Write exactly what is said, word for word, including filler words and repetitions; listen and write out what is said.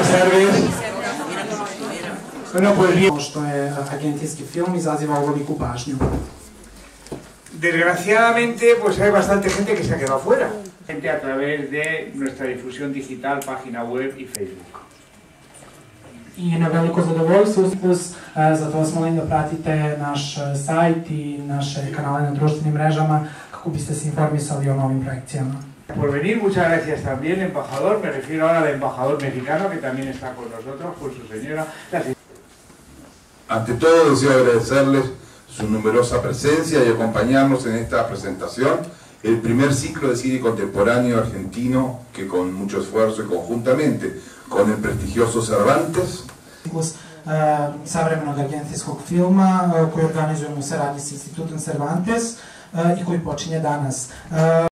Servis. Bueno, pues bien. Što je argentinski film izaziva ovoliku pažnju. Desgraciadamente, pues hay bastante gente que se ha quedado fuera. Gente a través de nuestra difusión digital, página web y Facebook. I na veliko zadovoljstvo uz, zato vas molim da pratite naš sajt i naše kanale na društvenim mrežama kako biste se informisali o novim projekcijama. Por venir, muchas gracias también, embajador. Me refiero ahora al embajador mexicano que también está con nosotros, con su señora. Gracias. Ante todo, deseo agradecerles su numerosa presencia y acompañarnos en esta presentación, el primer ciclo de cine contemporáneo argentino que con mucho esfuerzo y conjuntamente con el prestigioso Cervantes Ciklus uh, savremenog argentinskog filma uh, koji organizujemo u saradnji s Institutom Cervantes uh, i koji počinje danas. Uh,